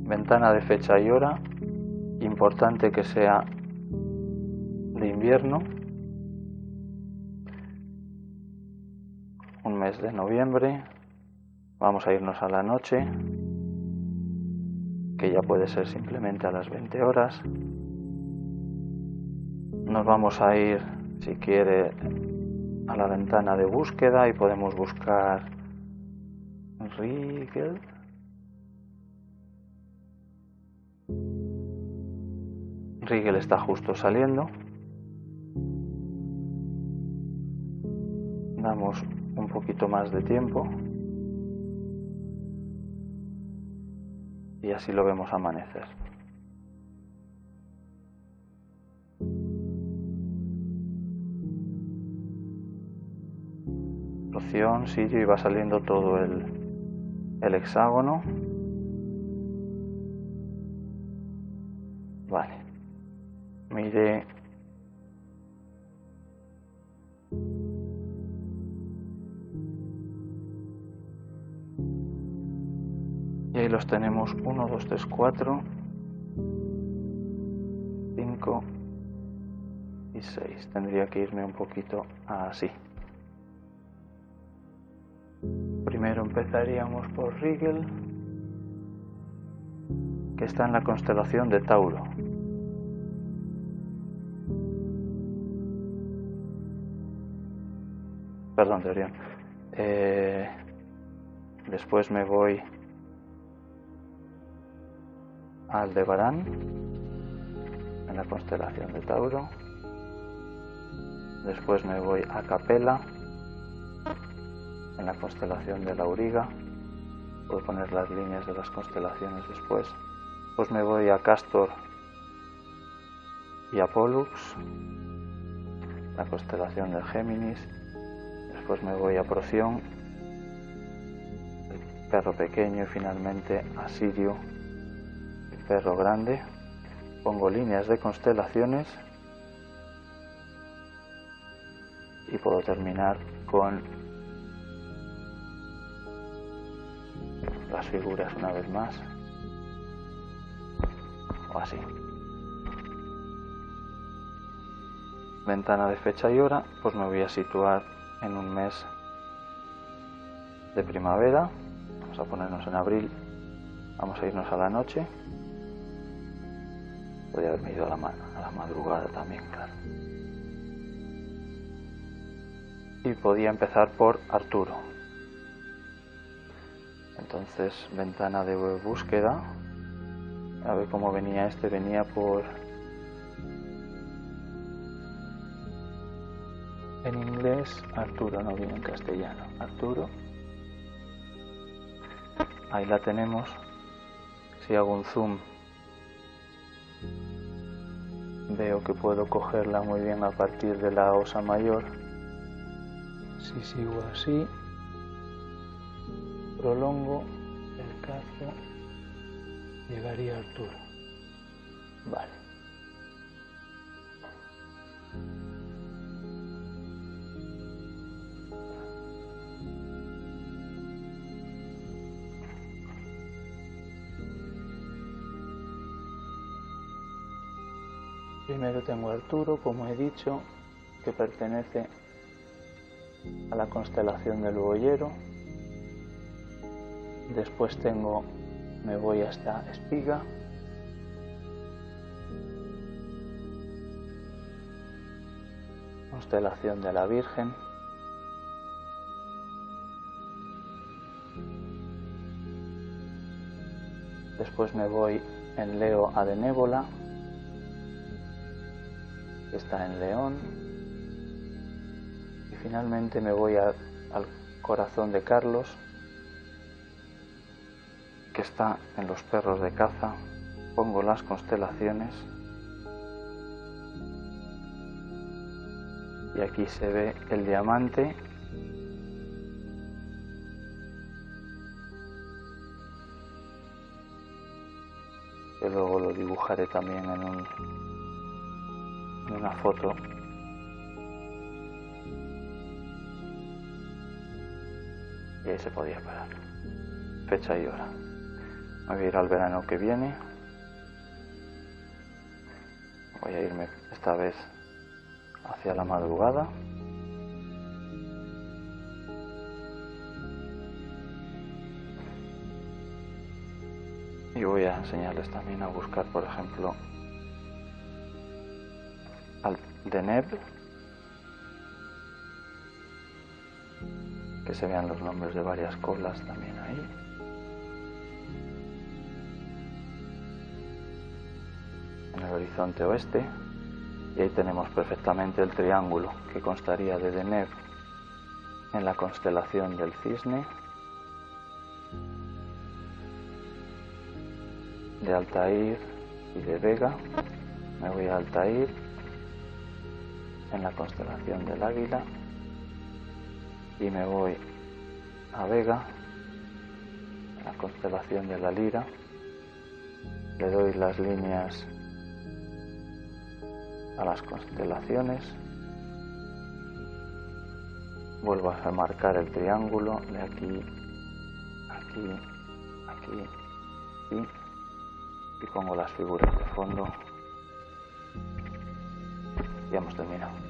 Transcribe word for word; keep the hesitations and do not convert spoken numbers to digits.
Ventana de fecha y hora, importante que sea de invierno, un mes de noviembre. Vamos a irnos a la noche, que ya puede ser simplemente a las veinte horas. Nos vamos a ir, si quiere, a la ventana de búsqueda y podemos buscar Rigel. Rigel está justo saliendo. Damos un poquito más de tiempo y así lo vemos amanecer. Opción, Sirio, y va saliendo todo el, el hexágono. Vale. Mire. Y ahí los tenemos: uno, dos, tres, cuatro, cinco y seis. Tendría que irme un poquito así. Primero empezaríamos por Rigel, que está en la constelación de Tauro. Perdón, de Orión. Eh, después me voy a Aldebarán, en la constelación de Tauro. Después me voy a Capella, en la constelación de la Auriga. Puedo poner las líneas de las constelaciones después. Después me voy a Castor y a Pollux, la constelación de Géminis. Después me voy a Procyon, el perro pequeño, y finalmente a Sirio, el perro grande. Pongo líneas de constelaciones y puedo terminar con las figuras una vez más, o así. Ventana de fecha y hora, pues me voy a situar en un mes de primavera. Vamos a ponernos en abril, vamos a irnos a la noche. Podría haberme ido a la, ma a la madrugada también, claro. Y podía empezar por Arturo. Entonces, ventana de búsqueda. A ver cómo venía este. Venía por... En inglés, Arturo, no viene en castellano. Arturo. Ahí la tenemos. Si hago un zoom, veo que puedo cogerla muy bien a partir de la osa mayor. Si sigo así, prolongo el cazo, llegaría a Arturo. Vale. Primero tengo a Arturo, como he dicho, que pertenece a la constelación del Boyero. Después tengo, me voy hasta Espiga. Constelación de la Virgen. Después me voy en Leo a Benévola, que está en León. Y finalmente me voy a, al corazón de Carlos, que está en los perros de caza. Pongo las constelaciones y aquí se ve el diamante, que luego lo dibujaré también en, un, en una foto. Y ahí se podía parar. Fecha y hora. Me voy a ir al verano que viene. Voy a irme esta vez hacia la madrugada. Y voy a enseñarles también a buscar, por ejemplo, al Deneb, que se vean los nombres de varias colas también ahí. En el horizonte oeste, y ahí tenemos perfectamente el triángulo que constaría de Deneb en la constelación del Cisne, de Altair y de Vega. Me voy a Altair en la constelación del Águila y me voy a Vega en la constelación de la Lira. Le doy las líneas a las constelaciones, vuelvo a marcar el triángulo de aquí, aquí, aquí, aquí, y pongo las figuras de fondo. Ya hemos terminado.